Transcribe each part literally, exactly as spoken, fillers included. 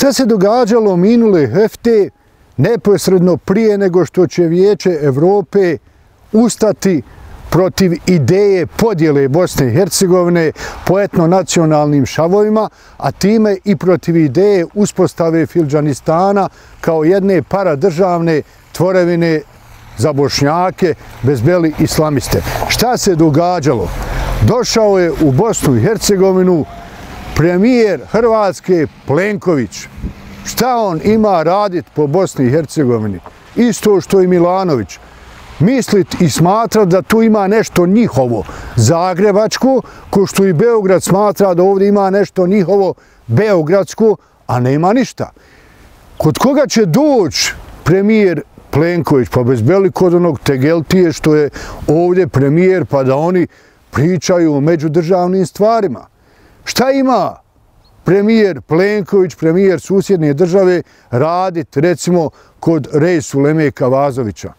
Šta se događalo minule hefte neposredno prije nego što će Vijeće Evrope ustati protiv ideje podjele Bosne i Hercegovine po etno-nacionalnim šavovima, a time i protiv ideje uspostave Fildžanistana kao jedne paradržavne tvorevine za Bošnjake, bezbeli islamiste. Šta se događalo? Došao je u Bosnu i Hercegovinu premijer Hrvatske Plenković. Šta on ima radit po Bosni i Hercegovini? Isto što i Milanović. Mislit i smatrat da tu ima nešto njihovo zagrebačko, ko što i Beograd smatra da ovdje ima nešto njihovo beogradsko, a nema ništa. Kod koga će doći premijer Plenković? Pa bezbeli kod onog Tegeltije što je ovdje premijer, pa da oni pričaju o međudržavnim stvarima. Šta ima premijer Plenković, premijer susjedne države, radit recimo kod Reis Uleme Kavazovića?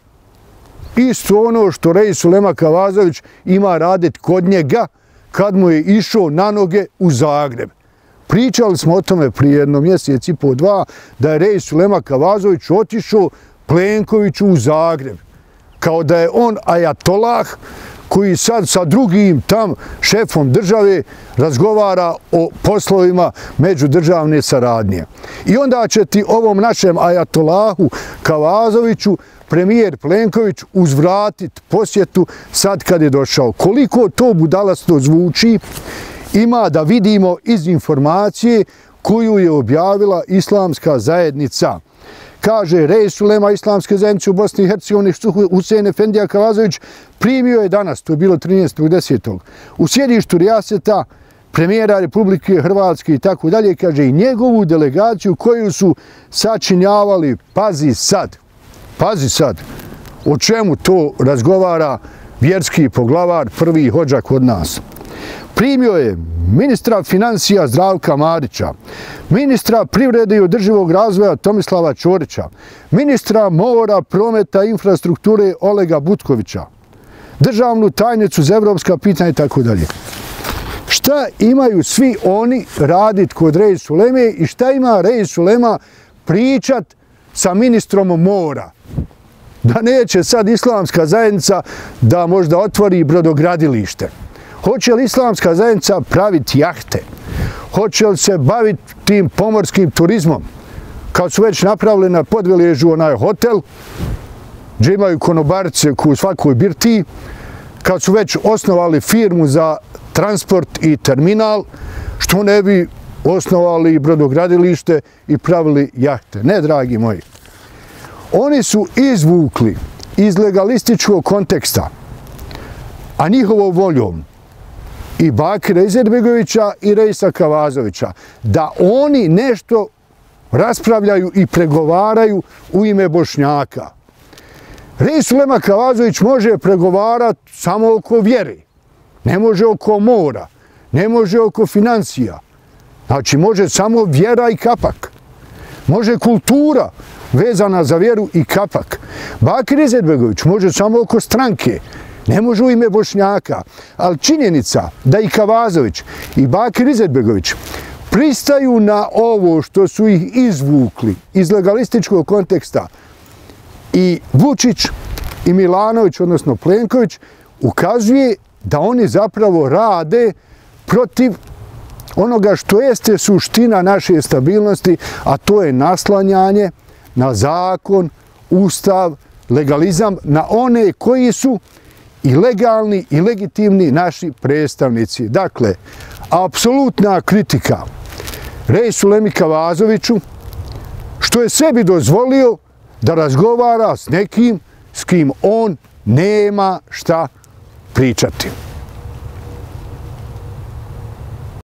Isto ono što Reis Ulema Kavazović ima radit kod njega kad mu je išao na noge u Zagreb. Pričali smo o tome prije jedno mjesec i po dva da je Reis Ulema Kavazović otišao Plenkoviću u Zagreb. Kao da je on ajatolah koji sad sa drugim tam šefom države razgovara o poslovima međudržavne saradnje. I onda će ti ovom našem ajatolahu Kavazoviću premijer Plenković uzvratit posjetu sad kad je došao. Koliko to budalasto zvuči ima da vidimo iz informacije koju je objavila Islamska zajednica. Kaže, Reis Ulema Islamske zajednice u Bosni i Hercegovini Husein Efendija Kavazović primio je danas, to je bilo trinaestog desetog u sjedištu Rijaseta premijera Republike Hrvatske i tako dalje, kaže, i njegovu delegaciju koju su sačinjavali, pazi sad, pazi sad, o čemu to razgovara vjerski poglavar, prvi hodža kod nas. Primio je ministra financija Zdravka Marića, ministra privrede i održivog razvoja Tomislava Ćorića, ministra mora, prometa i infrastrukture Olega Butkovića, državnu tajnicu za evropska pitanja i tako dalje. Šta imaju svi oni radit kod Reis Uleme i šta ima Reis Ulema pričat sa ministrom mora? Da neće sad Islamska zajednica da možda otvori brodogradilište. Hoće li Islamska zajednica praviti jahte? Hoće li se baviti tim pomorskim turizmom? Kad su već napravili na Podvelježu onaj hotel, gdje imaju konobarice u svakoj birtiji, kad su već osnovali firmu za transport i terminal, što ne bi osnovali brodogradilište i pravili jahte? Ne, dragi moji. Oni su izvukli iz legalističkog konteksta, a njihovom voljom, i Bakira Izetbegovića i Reisa Kavazovića, da oni nešto raspravljaju i pregovaraju u ime Bošnjaka. Reis Ulema Kavazović može pregovarati samo oko vjere, ne može oko mora, ne može oko financija. Znači, može samo vjera i kapak. Može kultura vezana za vjeru i kapak. Bakir Izetbegović može samo oko stranke, ne može u ime Bošnjaka, ali činjenica da i Kavazović i Bakir Izetbegović pristaju na ovo što su ih izvukli iz legalističkog konteksta i Vučić i Milanović, odnosno Plenković, ukazuje da oni zapravo rade protiv onoga što jeste suština naše stabilnosti, a to je naslanjanje na zakon, ustav, legalizam, na one koji su i legalni i legitimni naši predstavnici. Dakle, apsolutna kritika Reisu Ulemi Kavazoviću, što je sebi dozvolio da razgovara s nekim s kim on nema šta pričati.